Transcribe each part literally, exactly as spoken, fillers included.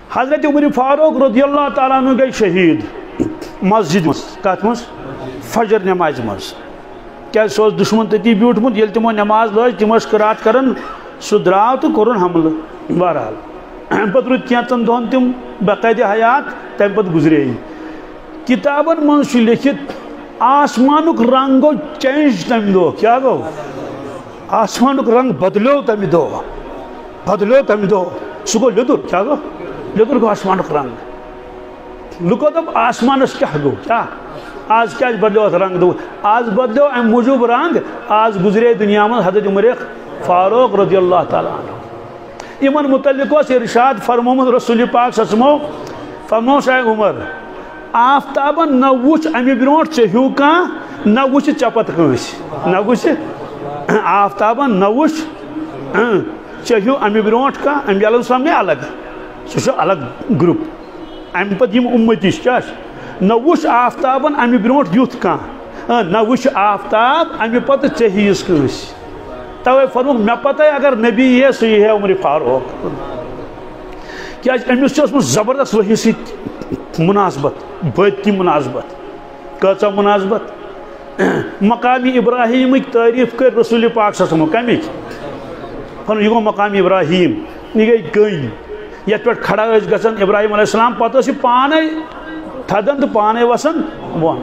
حضرت عمر فاروق رضی اللہ تعالیٰ عنہ گئی شہید مسجد کت مز فجر نماز مز کیا سو دشمن تتی بیوٹمت یل تمو نماز لوج تم قرات کرن سہ درو تو کورن حملہ بہرحال پتہ روٗدۍ کینٛژن دۄہن تم باقاعدہ حیات تمہ پتہٕ گزرے کتابن منٛز چھُ لیکھِتھ آسمانُک رنگ گوٚو چینج تمہِ دۄہ کیٛاہ گوٚو آسمانُک رنگ بدلیو تمہِ دۄہ بدلیو تمہِ دۄہ سُہ گوٚو لیٚدُر کیٛاہ گوٚو لیٚدُر گوٚو آسمانُک رنگ لُکو دوٚپ آسمانس کیٛاہ گوٚو کیٛاہ آز کیٛازِ بدلیو اتھ رنگ دوٚپ آز بدلیو امہِ موٗجوٗب رنگ آز گزرے دُنیا منٛز حضرت عمر فاروق رضی اللہ تعالیٰ عنہ یمن متعلق اوس ارشاد فرمومُت رسول پاک صلی اللہ علیہ وسلم فرموس اے عمر آفتابن نہ وچھ امہِ برونٛٹھ ژےٚ ہیوٗ کانٛہہ نہ وچھ ژےٚ پتہٕ کٲنٛسہِ نہ وچھ آفتابن نہ وچھ ژےٚ ہیوٗ امہِ برونٛٹھ کانٛہہ انبیاء علیہ السلام گٔے الگ سُہ چھُ الگ گروپ امہِ پتہٕ یِم اُمتی چھِ کیٛاہ چھِ نہ وچھ آفتابن امہِ برونٛٹھ یُتھ کانٛہہ نہ وچھ آفتاب امہِ پتہٕ ژےٚ ہِیِس کٲنٛسہِ توے فرموک مےٚ پتہ اگر نبی یی سُہ یی ہے عمر فاروق کیٛازِ أمِس چھِ ٲسمٕژ زبردست وحی سۭتۍ مناسبت بٲتی مناسبت کۭژاہ مناسبت مقامی ابراہیمٕکۍ تعریٖف کٔرۍ رسول پاک صلی اللہ علیہ وسلم کمِکۍ فرمو یہِ گوٚو مقامی ابراہیم یہِ گٔے کٔنۍ یتھ پٮ۪ٹھ کھڑا ٲسۍ گژھان ابراہیم علیہ السلام پتہٕ ٲس یہِ پانے تھدان تہٕ پانے وسان بۄن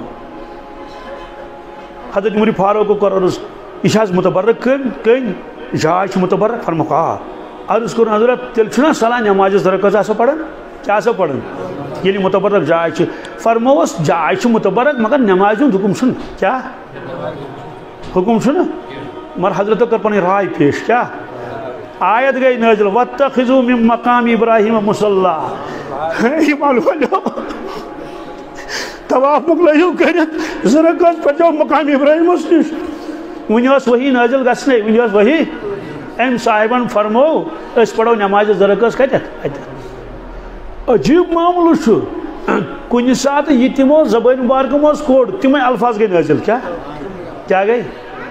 حضرت عمر فاروق کوٚر عرض یہ چھِ حظ متبرک کٔنۍ کٔنۍ جاے چھِ متبرک فرموکھ آ عرض کوٚر حضرت تیٚلہِ چھُنہ صلح نٮ۪مازِ زٕ رکعت آسان پران کیٛاہ آسان پران ییٚلہِ متبرک جاے چھِ فرمووس جاے چھِ متبرک مگر نٮ۪مازِ ہُنٛد حُکم چھُنہٕ کیٛاہ حُکم چھُنہٕ مگر حضرتو کٔر پنٕنۍ راے پیش کیٛاہ آیت گٔے نٲزِل وَاتَّخِذُوا مِن مقام ابراہیم مُصَلّىٰ ایمان والیو طواف مۄکلٲیِو کٔرِتھ زٕ رکعت پٔرۍزیو مقام ابراہیمس نِش وٕنہِ ٲس وحی نٲزِل گژھنَے وٕنہِ ٲس وحی أمۍ صاحبن فرمو أسۍ پرو نٮ۪مازِ زٕ رکعت کتٮ۪تھ اَتٮ۪تھ عجیٖب معاملہٕ چھُ کُنہِ ساتہٕ یہِ تِمو زبٲنۍ مُبارکہٕ منٛز کوٚڑ تِمے الفاظ گٔے نٲزِل کیٛاہ کیٛاہ گٔے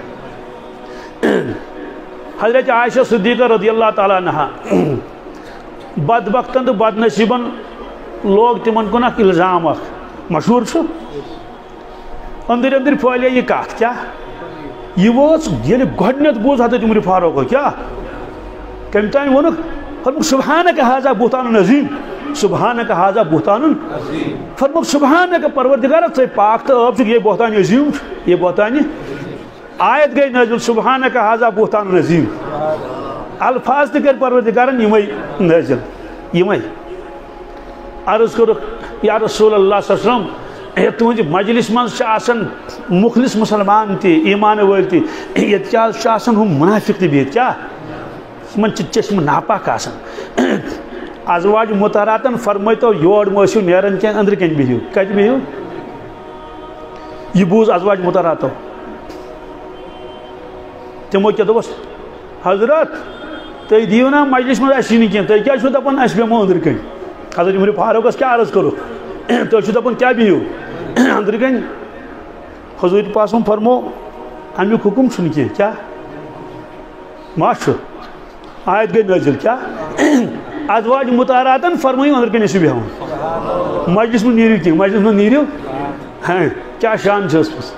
حضرت عائشہ صدیقہ رضی اللہ تعالیٰ عنہ بدبختن تہٕ بد نصیٖبن لوگ تِمن کُن اکھ الزام اکھ مشہوٗر چھُ أنٛدٕرۍ أنٛدٕرۍ پھٲلے یہِ کتھ کیٛاہ یہ وٲژ ییٚلہِ گۄڈٕنیٚتھ بوٗز حضرت عمر فاروق کیٛاہ کمہِ تانۍ ووٚنُکھ فرموکھ سبحانک ہذا بہتان عظیم سبحانک ہذا بہتان فرموکھ سبحانک پروردگارا ژے پاک تہٕ عٲب چھُکھ یہ بہتان عظیم چھُ یہ بہتان آیت گٔے نٲزِل سبحانک ہذا بہتان عظیم الفاظ تہِ کٔرۍ پروردگارن یِمے نٲزِل یِمے عرض کوٚرُکھ یا رسول اللہ صلی اللہ علیہ وسلم تُہنٛدِ مجلس منٛز چھِ آسان مخلص مسلمان تہِ ایٖمان وٲلۍ تہِ ییٚتہِ کیٛاہ حظ چھُ آسان ہُم منافق تہِ بِہِتھ کیٛاہ یِمن چھِ چشمہٕ ناپاک آسان ازواج مطہراتن فرمٲیتو یور مہٕ ٲسِو نیران کینٛہہ أنٛدرٕ کَنۍ بِہِو کَتہِ بِہِو یہِ بوٗز ازواج مطہراتو تِمو کیٛاہ دوٚپُس حضرت تُہۍ دِیِو نا مجلس منٛز اَسہِ نہٕ کینٛہہ تُہۍ کیٛازِ چھُو دَپان أسۍ بیٚہمو أنٛدرٕ کَنۍ حضرت عمر فاروقس کیٛاہ عرض کوٚرُکھ تُہۍ چھُو دَپان کیٛاہ بِہِو أنٛدرٕ کَنۍ حضوٗرِ پاک صٲبن فرمو امیُک حُکم چھُنہٕ کینٛہہ کیٛاہ ما چھُ آیت گٔے نٲزِل کیٛاہ ازواج مطہراتن فرمٲیِو أنٛدرٕ کَنۍ ٲسِو بیٚہوان مجلس منٛز نیٖرِو کینٛہہ مجلس منٛز نیٖرِو ہاں کیٛاہ شان چھِ ٲسمٕژ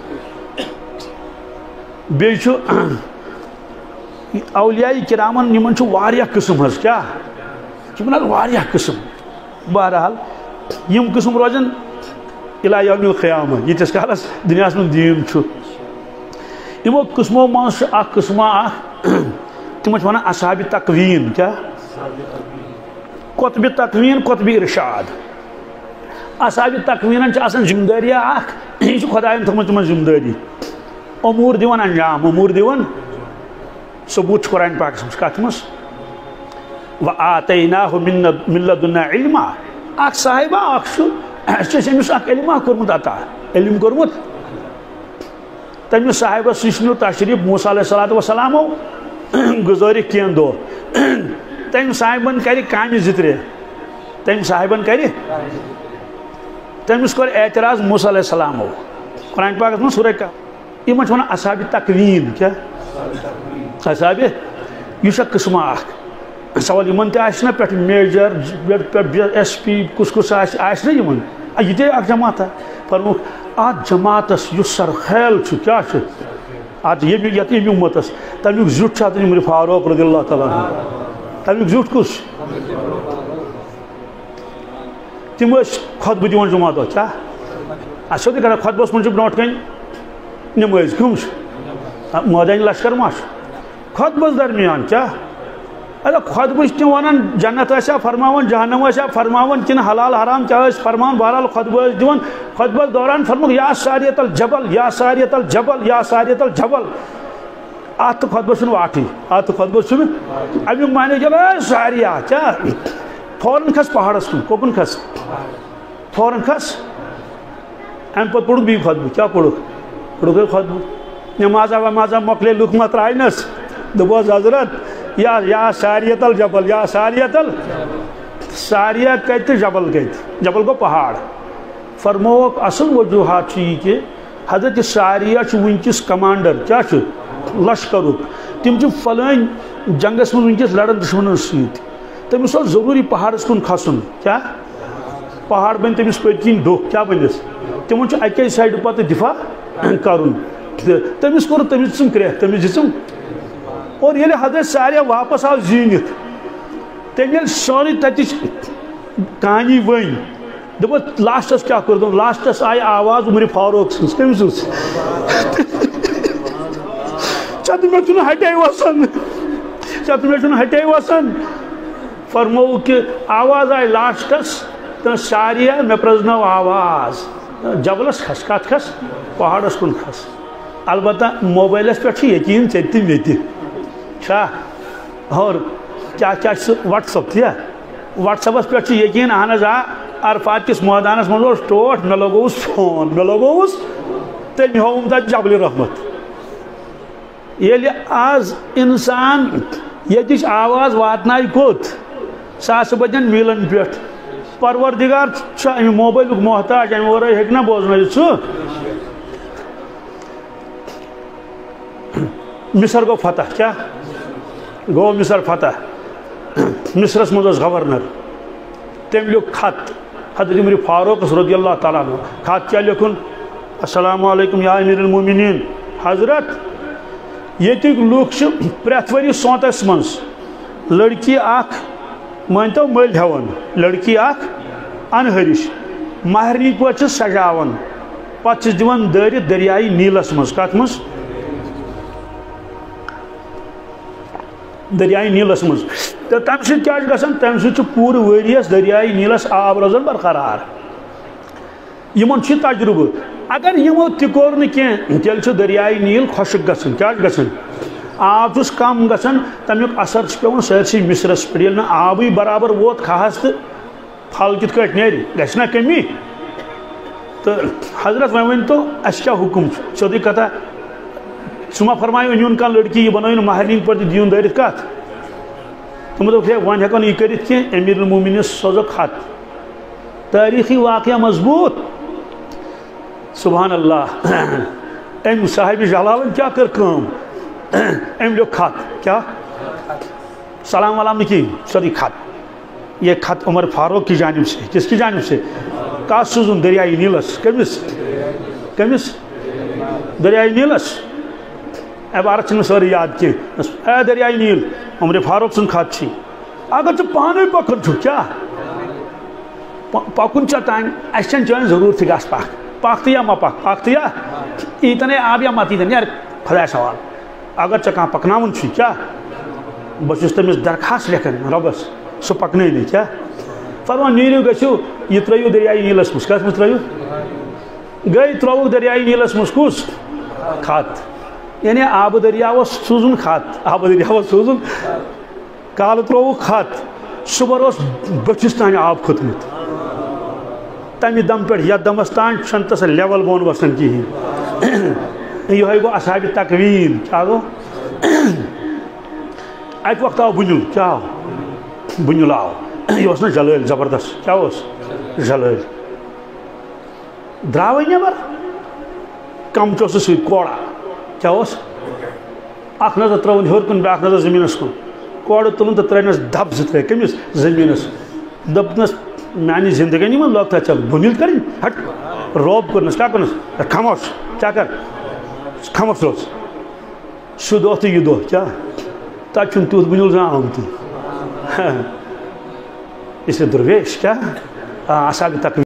بیٚیہِ چھُ اولیاء کرامن یِمن چھُ واریاہ قٕسم حظ کیٛاہ یِمن حظ واریاہ قٕسم بہرحال یِم قٕسم روزن اِلی یوم القیامہ ییٖتِس کالس دُنیاہس منٛز دیٖن چھُ یِمو قٕسمو منٛز چھُ اکھ قٕسما اکھ تِمن چھِ ونان اصحابِ تقویٖن کیٛاہ قطبِ تقویٖن قطبِ ارشاد اصحابِ تقویٖنن چھِ آسان ذمہٕ دٲریا اکھ یہِ چھُ خۄداین تھٲومٕژ تِمن ذمہٕ دٲری اموٗر دِوان انجام اموٗر دِوان ثبوٗت چھُ قرآنِ پاکس منٛز کتھ منٛز وآتیناہُ من لدُنّا علما اکھ صاحبہ اکھ چھُ اَسہِ چھُ أمِس اکھ علما کوٚرمُت عطا علم کوٚرمُت تٔمِس صاحبس نِش نیوٗ تشریٖف موسیٰ علیہ الصلوٰۃ وسلامو گُزٲرِکھ کینٛہہ دۄہ تٔمۍ صاحبن کرِ کامہِ زٕ ترٛےٚ تٔمۍ صاحبن کرِ تٔمِس کوٚر اعتراض موسیٰ علیہ السلامو قرآنِ پاکس منٛز سورہ کہف یِمن چھِ ونان اصحابِ تقویٖن کیٛاہ اصحابِ یہِ چھُ اکھ قٕسما اکھ سوال یمن تہ آسہِ نا پٮ۪ٹھ میجر پٮ۪ٹھ ایس پی کُس کُس آسہِ آسہِ نا یمن یہ تہِ اکھ جماعت فرموکھ اتھ جماعتس یُس سرخیل چھُ کیاہ چھُ اتھ ییٚمہِ یتھ ییٚمہِ اُمتس تمیُک زیُٹھ چھُ حضرت عمر فاروق رضی اللہ تعالیٰ عنہ تمیُک زیُٹھ کُس تم ٲسۍ خۄطبہٕ دِوان جمعہ دۄہ کیاہ اَسہِ سیوٚدُے کران خۄطبس منٛز چھُ برونٛٹھ کَنہِ نمٲزۍ کٕم چھِ مٲدانہِ لشکر ما چھُ خۄطبس درمیان کیاہ اچھا خۄطبہٕ چھِ تِم ونان جنت ٲسیا فرماوان جہنم ٲسیا فرماوان کِنہٕ حلال حرام کیاہ ٲسۍ فرماوان بہرحال خۄطبہٕ ٲسۍ دِوان خۄطبس دوران فرموکھ یا ساریت الجبل یا ساریت الجبل یا ساریت الجبل اتھ تہٕ خۄطبس چھُنہٕ واٹھٕے اتھ تہٕ خۄطبس چھُنہٕ امیُک معنی چھُ اے ساریا کیاہ فوراً کھس پہاڑس کُن کوکُن کھس فوراً کھس امہِ پتہٕ پوٚرُکھ بیٚیہِ خۄطبہٕ کیاہ پوٚرُکھ پوٚرُکھ خۄطبہٕ نمازا ومازا مۄکلے لُکھ ما ترٛاینس دوٚپہوس حضرت یا یا ساریت الجبل یا ساریت ال ساریا کتہِ تہٕ جبل کتہِ جبل گوٚو پہاڑ فرمووکھ اصل وجوہات چھُ یہِ کہِ حضرت ساریا چھُ وٕنکیٚس کمانڈر کیاہ چھُ لشکرُک تِم چھِ فلٲنۍ جنگس منٛز وٕنکیٚس لڑان دُشمنن سۭتۍ تٔمِس اوس ضروٗری پہاڑس کُن کھسُن کیاہ پہاڑ بنہِ تٔمِس پٔتۍ کِنۍ ڈوٚکھ کیاہ بٔنِس تِمن چھُ اَکے سایڈٕ پتہٕ دِفاع کرُن تہٕ تٔمِس کوٚر تٔمِس دِژٕم کرٛٮ۪کھ تٔمِس دِژٕم اور ییٚلہِ حضرت ساریا واپس آو زیٖنِتھ تٔمۍ ییٚلہِ سورُے تتِچ کہانی ؤنۍ دوٚپُکھ لاسٹس کیاہ کوٚر دوٚپ لاسٹس آیہِ آواز عمر فاروق سٕنٛز کٔمۍ سٕنٛز چتہٕ مےٚ چھُنہٕ ہٹے وسان چتہٕ مےٚ چھُنہٕ ہٹے وسان فرمووُکھ کہ آواز آئی لاسٹس تو ساریا مے پرزنو آواز جبلس کھس کت کھس پہاڑس کن کھس البتہ موبائلس پہ یقین ٹھیک تہ مت اور کیا کیا واٹس اپ تیا واٹس اپس پہ یقین اہن آ عرفات کس میدانس مز ٹوٹ مے لگوس فون مے لگوس تم ہوم تک جبل رحمت یل آز انسان یتچ آواز واتنائے کوت ساس بدین میلن پہ پروردگار امہ موبائل محتاج امہ ورائے ہیک نا بوزن سہ مصر گو فتح کیا گو مصر فتح مصرس مز گورنر تم لکھ خط حضرت عمر فاروق رضی اللہ تعالیٰ عنہ خط کیا لکھن السلام علیکم یا امیر المومنین حضرت یتک لوک پریت وری سونتس مز لڑکی اخ مانتو مل ہون لڑکی اخ انہرش مہرنی پہ سجاون پتہ دِوان دٲرِتھ دریائے نیلس مز کت مز دریائے نیلس مز تو تمہ سۭتۍ کیٛاہ چھُ گژھان تمہ سۭتۍ چھُ پوٗرٕ ؤریَس دریائے نیلس آب روزان برقرار یمن چھُ تجربہ اگر یمو تہِ کوٚر نہٕ کینٛہہ تیٚلہِ چھُ دریائے نیل خۄشک گژھان کیٛاہ چھُ گژھان آب چھُس کم گژھان تمیُک اثر چھُ پیٚوان سٲرسٕے مصرس پٮ۪ٹھ ییٚلہِ نہٕ آبٕے برابر ووت کھہس تہٕ پھل کِتھ کٲٹھۍ نیرِ گژھِ نا کمی تہٕ حضرت وۄنۍ ؤنۍتو اَسہِ کیٛاہ حُکم چھُ سیوٚدُے کتھا ژٕ ما فرمایو أنۍوُن کانٛہہ لڑکی یہِ بنٲیِن مہرنہِ پٲٹھۍ تہٕ دِیُن دٲرِتھ کتھ تِمو دوٚپ ہے وۄنۍ ہٮ۪کو نہٕ یہِ کٔرِتھ کینٛہہ أمیٖر المومنِنس سوزوکھ خط تٲریٖخی واقعہ مضبوٗط سبحان اللہ أمۍ صاحبِ جلالن کیٛاہ کٔر کٲم أمۍ لیوٚکھ خط کیٛاہ سلام ولام نہٕ کِہیٖنۍ سیوٚدُے خط یہ خط عمر فاروق کی جانب سے کس کی جانب سے کَس سوٗزُن دریائے نیلس کٔمِس کٔمِس دریائے نیلس عبارت چھنہٕ سٲرٕے یاد کینٛہہ اے دریائے نیل عمر فاروق سُنٛد خط چھی اگر ژٕ پانے پکان چھُکھ کیٛاہ پکُن ژےٚ تانۍ اَسہِ چھنہٕ چٲنۍ ضروٗرتھٕے گژھ پکھ پکھ تہٕ یا ما پکھ پکھ تہٕ یا ییٖتن آب یا مت ییٖتن یار خۄدایس حوال اگر ژےٚ کانٛہہ پکناوُن چھُے کیٛاہ بہٕ چھُس تٔمِس درخاست لیکھان رۄبس سُہ پکنٲیِنٕے کیٛاہ فرمان نیٖرِو گٔژھِو یہِ ترٲیِو دریائے نیلس منٛز کتھ منٛز ترٲیِو گٔے ترٛووُکھ دریائے نیلس منٛز کُس خط یعنی آبہٕ دریا اوس سوٗزُن خط آبہٕ دریا اوس سوٗزُن کالہٕ ترٛووُکھ خط صُبحن اوس بٔٹھِس تانۍ آب کھوٚتمُت تمہِ دم پٮ۪ٹھ یتھ دمس تانۍ چھنہٕ تس لیول بۄن وسان کِہیٖنۍ یِہوے گوٚو اصحابِ تقویٖل کیٛاہ گوٚو اکہِ وقتہٕ آو بُنیُل کیٛاہ آو بُنیُل آو یہِ اوس نا جلٲلۍ زبردست کیٛاہ اوس جلٲلۍ درٛاوٕے نٮ۪بر کم چھُ اوسُس سۭتۍ کوڑا کیٛاہ اوس اکھ نظر ترٲوٕن ہیوٚر کُن بیٛاکھ نظر زٔمیٖنس کُن کور تلن تو ترنس دب زٕ کمس زمینس دپنس میانہ زندگی من لوگ تھا بنیل کریں ہٹ روب کرنس کیا کرنس خاموش کیا کر خاموش روز سہ دہ تو یہ دہ کیا تب تیت بنیل زان آمت اس درویش کیا آسا تک